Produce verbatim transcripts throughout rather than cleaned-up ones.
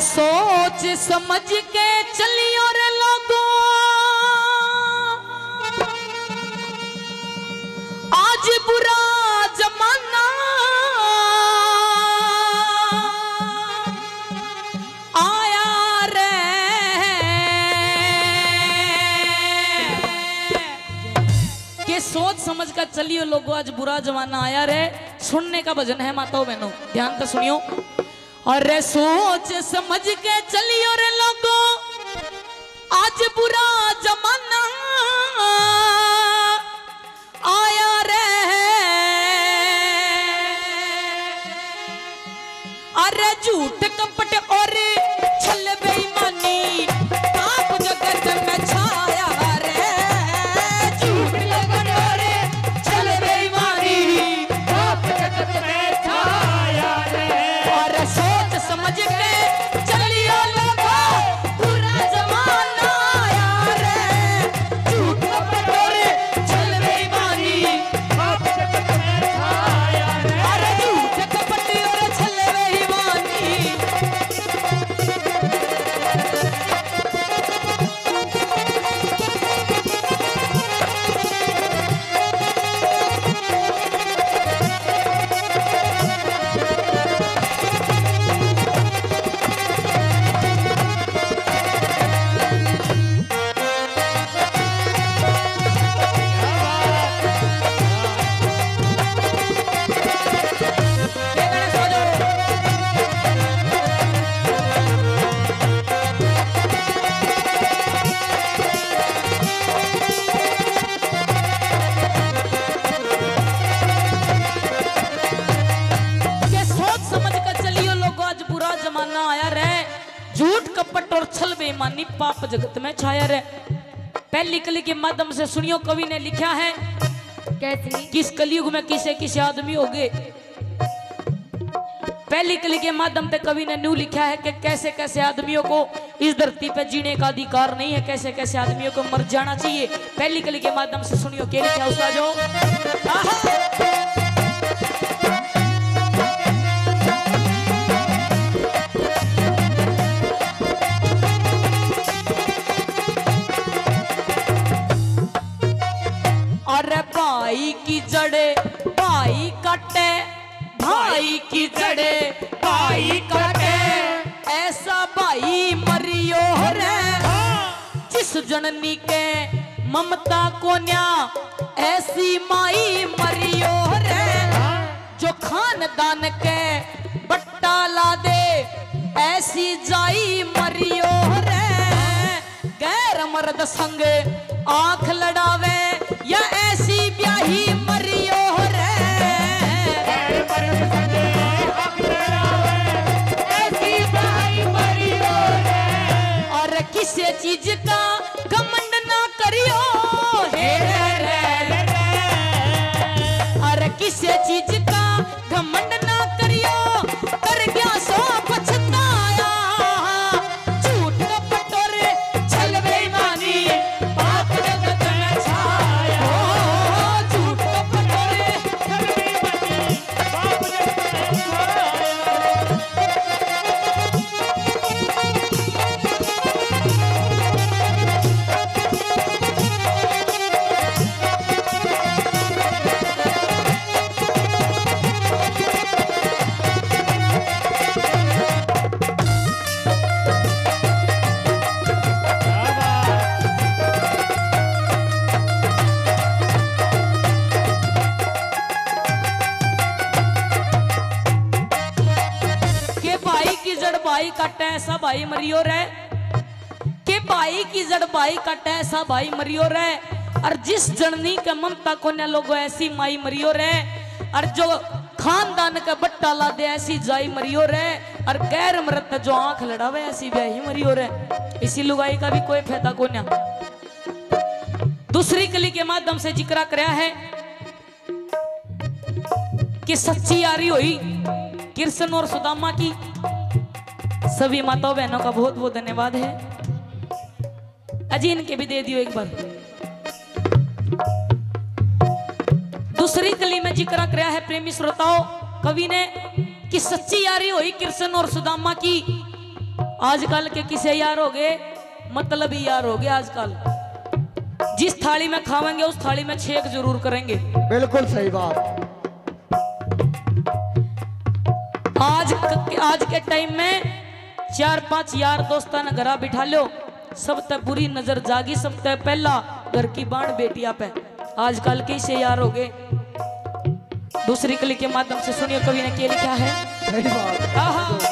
सोच समझ के चलियो रे लोगों, आज बुरा जमाना आया रे। के सोच समझ कर चलियो लोगों, आज बुरा जमाना आया रे। सुनने का भजन है माताओं बहनों, ध्यान से सुनियो। अरे सोच समझ के चलियो रे लोगों, आज बुरा जमाना आया रे। अरे झूठ कपट और छल बेईमानी पाप जगत में छाया रे। झूठ कपट और छल बेईमानी पाप जगत में छाया रे। और सोच समझ के चलियो लोगों, बुरा जमाना आया रे। झूठ कपट और छल बेईमानी पाप जगत में छाया रे। अरे झूठ कपट और छल बेईमानी। झूठ कपट और छल बेईमानी पाप जगत में छाया रे। पहली कली के माध्यम से सुनियो, कवि ने लिखा है कैसे किस कलयुग में किसे किसे आदमी हो गए। पहली कली के माध्यम पे कवि ने न्यू लिखा है कि कैसे कैसे आदमियों को इस धरती पे जीने का अधिकार नहीं है, कैसे कैसे आदमियों को मर जाना चाहिए। पहली कली के माध्यम से सुनियो क्या लिखा उसका जो भाई की जड़े भाई काटे, भाई की जड़े भाई काटे, ऐसा भाई मरियो रे। जिस जननी के ममता को न्या, ऐसी माई मरियो रे। जो खानदान के बट्टा ला दे, ऐसी जाई मरियो रे। गैर मर्द संग आंख लड़ावे, या ऐसी ब्याही मरियो रे। गैर मर्द संग आंख लड़ावे, ऐसी ब्याही मरियो रे। और किसी चीज का घमंड ना करियो हे रे रे। और किसी चीज का घमंड ना करियो, कर गया सो पछताया। झूठ कपट और छल बेईमानी पाप जगत में छाया। झूठ कपट और छल बेईमानी पाप जगत में छाया। भाई काटे ऐसा भाई मरियो रे। के भाई की जड़ भाई काटे ऐसा भाई मरियो रे। और जिस जननी के ममता को न लोगो, ऐसी माई मरियो रे। और जो खानदान का बट्टा ला दे, ऐसी जाई मरियो रे। और गैर मर्द जो आंख लड़ावे, ऐसी ब्याही मरियो रे। इसी लुगाई का भी कोई फायदा को न। दूसरी कली के माध्यम से जिक्र कराया है कि सच्ची यारी हुई कृष्ण और सुदामा की। सभी माताओं बहनों का बहुत बहुत धन्यवाद है। अजी इनके भी दे दियो एक बार। दूसरी कली में जिक्र कराया है प्रेमी श्रोताओं कवि ने कि सच्ची यारी हुई कृष्ण और सुदामा की। आजकल के किसे यार हो गए, मतलब ही यार हो गए आजकल। जिस थाली में खावेंगे उस थाली में छेक जरूर करेंगे। बिल्कुल सही बात। आज आज के टाइम में चार पांच यार दोस्ता ने घरा बिठा लो, सब तक बुरी नजर जागी, सब तक पहला घर की बाण बेटिया पे। आजकल के से यार हो गए। दूसरी कली के माध्यम से सुनिए कवि ने क्या लिखा है। सही बात।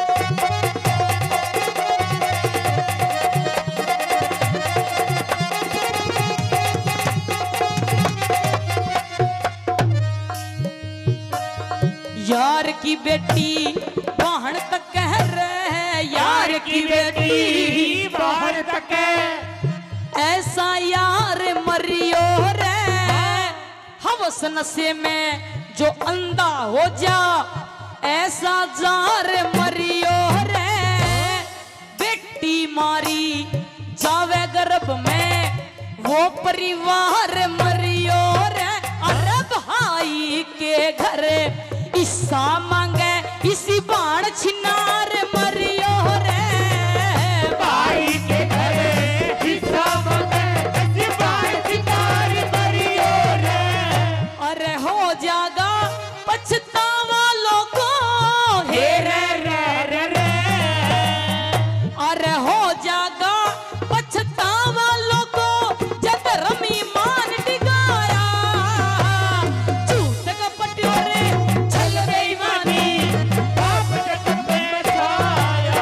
यार की बेटी बहन तक कह रहे, यार की बेटी बाहर तक ऐसा यार मरियो रे, हवस नशे में जो अंधा हो जा, ऐसा जार मरियो रे। बेटी मारी जावे गर्भ में वो परिवार मरियो रे। अरे भाई के घर हिस्सा मांगे इसी बाण छिनार मरियो रे। भाई के घर हिस्सा मांगे इसी बाण छिनार मरियो रे। अरे हो जागा पछतावा लोगो, हे रे रे रे रे। अरे हो जागा पछतावा लोगो, जब रमी मान डिगाया, झूठ कपट रे चल बेईमानी, बाप जगत में छाया।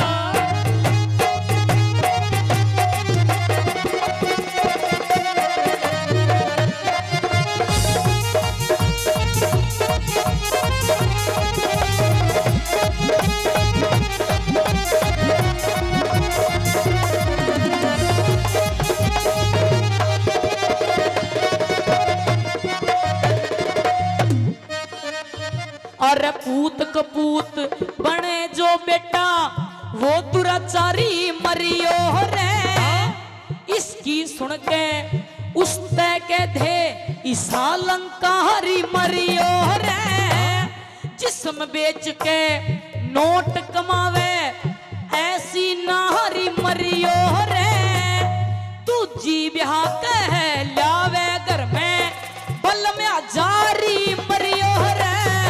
अरे पूत कपूत बने जो बेटा वो दुराचारी मरियो रे। इसकी सुन के उस तय के थे ईसा लंकारी मरियो रे। जिस्म बेच के नोट कमावे ऐसी नारी मरियो रे। दूजी ब्याह कह लावे घर में बल में जारी मरियो रे।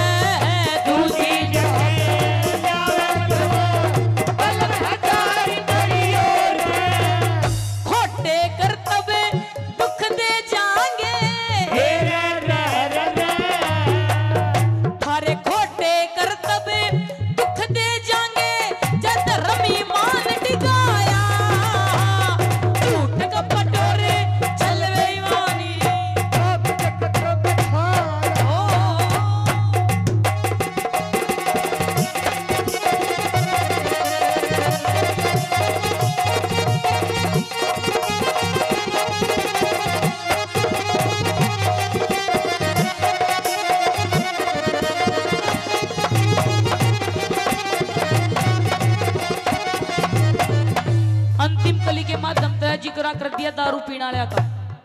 जिक्र कर दिया दारू पीने वाले का।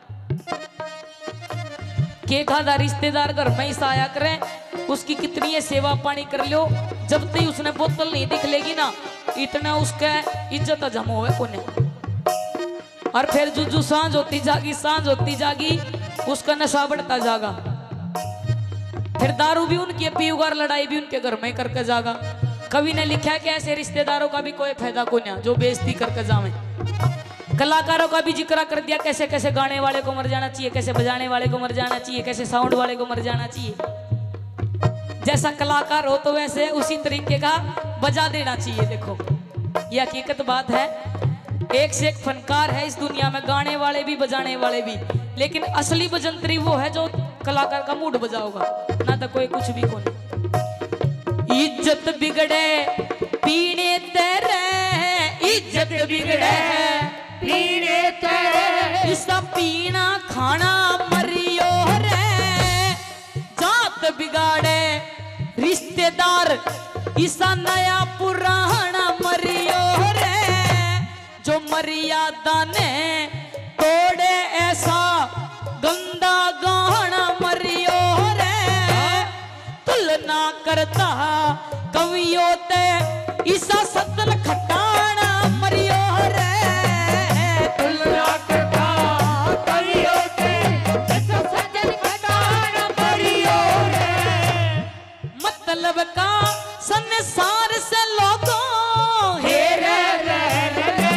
के खादा रिश्तेदार घर में ही आया करे, उसकी कितनी सेवा पानी कर लो, जब तक उसने बोतल नहीं दिख लेगी ना, इतना उसका इज्जत जम होवे कोने। और फिर जुजू सांझ होती जागी, सांझ होती जागी, उसका नशा बढ़ता जागा। फिर दारू भी उनकी पी उगार, लड़ाई भी उनके घर में करके जागा। कवि ने लिखा कि ऐसे रिश्तेदारों का भी कोई फायदा को नहीं जो बेइज्जती करके जावे। कलाकारों का भी जिक्र कर दिया, कैसे कैसे गाने वाले को मर जाना चाहिए, कैसे बजाने वाले को मर जाना चाहिए, कैसे साउंड वाले को मर जाना चाहिए। जैसा कलाकार हो तो वैसे उसी तरीके का बजा देना चाहिए। देखो ये हकीकत बात है, एक से एक फनकार है इस दुनिया में, गाने वाले भी बजाने वाले भी, लेकिन असली बजंतरी वो है जो कलाकार का मूड बजाओगा, ना तो कोई कुछ भी कौन। इज्जत बिगड़े पीने तेरे, इज्जत बिगड़े पीने तेरे, इसका पीना खाना मरियो रे। जात बिगाड़े रिश्तेदार, इसका नया पुराना मरियो रे। जो मर्यादा ने तोड़े ऐसा गंदा गाना मरियो रे। तुलना करता कवियों ते ईसा सतल खटाना मरियो रे तुलना करता करियो ते ईसा सतल खटाना मरियो रे मतलब का संसार से लोगों हे रे रे रे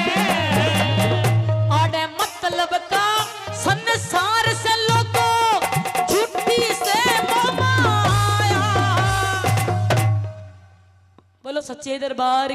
आड़े मतलब का संसार से लोगों झूठी से माया। बोलो सच्चे दरबार